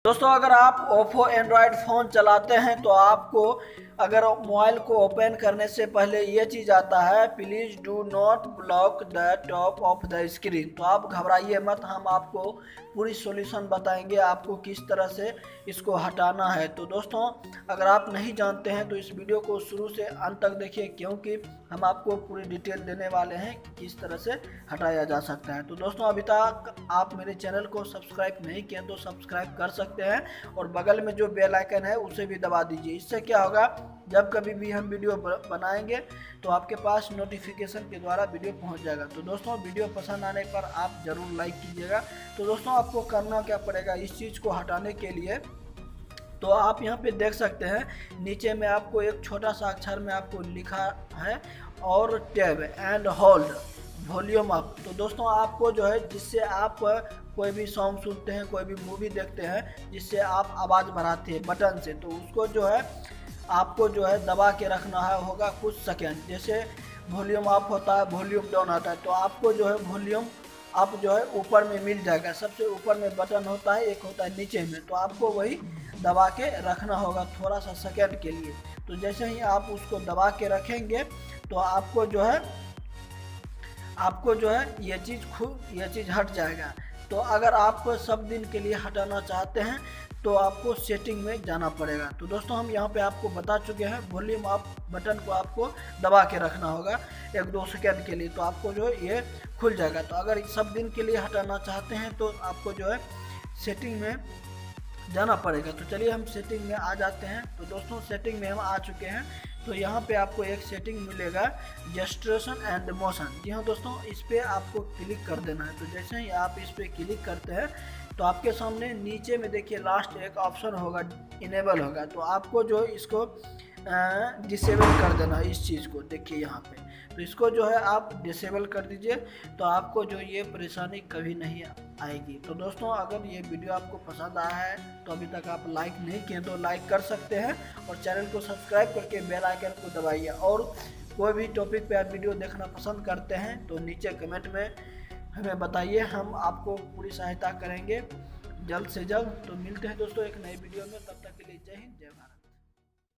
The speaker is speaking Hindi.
दोस्तों अगर आप ओप्पो एंड्रॉयड फ़ोन चलाते हैं तो आपको अगर मोबाइल को ओपन करने से पहले ये चीज़ आता है, please do not block the top of the screen. तो आप घबराइए मत, हम आपको पूरी सॉल्यूशन बताएंगे आपको किस तरह से इसको हटाना है। तो दोस्तों अगर आप नहीं जानते हैं तो इस वीडियो को शुरू से अंत तक देखिए, क्योंकि हम आपको पूरी डिटेल देने वाले हैं कि किस तरह से हटाया जा सकता है। तो दोस्तों अभी तक आप मेरे चैनल को सब्सक्राइब नहीं किए तो सब्सक्राइब कर सकते हैं और बगल में जो बेल आइकन है उसे भी दबा दीजिए। इससे क्या होगा, जब कभी भी हम वीडियो बनाएंगे तो आपके पास नोटिफिकेशन के द्वारा वीडियो पहुंच जाएगा। तो दोस्तों वीडियो पसंद आने पर आप ज़रूर लाइक कीजिएगा। तो दोस्तों आपको करना क्या पड़ेगा इस चीज़ को हटाने के लिए, तो आप यहाँ पे देख सकते हैं नीचे में आपको एक छोटा सा अक्षर में आपको लिखा है और tap and hold volume up. तो दोस्तों आपको जो है जिससे आप कोई भी सॉन्ग सुनते हैं, कोई भी मूवी देखते हैं जिससे आप आवाज़ बढ़ाते हैं बटन से, तो उसको जो है आपको जो है दबा के रखना है होगा कुछ सेकेंड। जैसे वॉल्यूम अप होता है, वॉल्यूम डाउन आता है, तो आपको जो है वॉल्यूम अप जो है ऊपर में मिल जाएगा। सबसे ऊपर में बटन होता है, एक होता है नीचे में, तो आपको वही दबा के रखना होगा थोड़ा सा सेकेंड के लिए। तो जैसे ही आप उसको दबा के रखेंगे तो आपको जो है ये चीज़ हट जाएगा। तो अगर आप सब दिन के लिए हटाना चाहते हैं तो आपको सेटिंग में जाना पड़ेगा। तो दोस्तों हम यहाँ पे आपको बता चुके हैं, वॉल्यूम अप बटन को आपको दबा के रखना होगा 1-2 सेकेंड के लिए, तो आपको जो है ये खुल जाएगा। तो अगर सब दिन के लिए हटाना चाहते हैं तो आपको जो है सेटिंग में जाना पड़ेगा। तो चलिए हम सेटिंग में आ जाते हैं। तो दोस्तों सेटिंग में हम आ चुके हैं। तो यहाँ पे आपको एक सेटिंग मिलेगा, जेस्ट्रेशन एंड मोशन। जी हाँ दोस्तों, इस पर आपको क्लिक कर देना है। तो जैसे ही आप इस पर क्लिक करते हैं तो आपके सामने नीचे में देखिए लास्ट एक ऑप्शन होगा, इनेबल होगा। तो आपको जो इसको डिसेबल कर देना है, इस चीज़ को देखिए यहाँ पे। तो इसको जो है आप डिसेबल कर दीजिए, तो आपको जो ये परेशानी कभी नहीं आएगी। तो दोस्तों अगर ये वीडियो आपको पसंद आया है तो अभी तक आप लाइक नहीं किए तो लाइक कर सकते हैं और चैनल को सब्सक्राइब करके बेल आइकन को दबाइए। और कोई भी टॉपिक पे आप वीडियो देखना पसंद करते हैं तो नीचे कमेंट में हमें बताइए, हम आपको पूरी सहायता करेंगे जल्द से जल्द। तो मिलते हैं दोस्तों एक नई वीडियो में, तब तक के लिए जय हिंद जय भारत।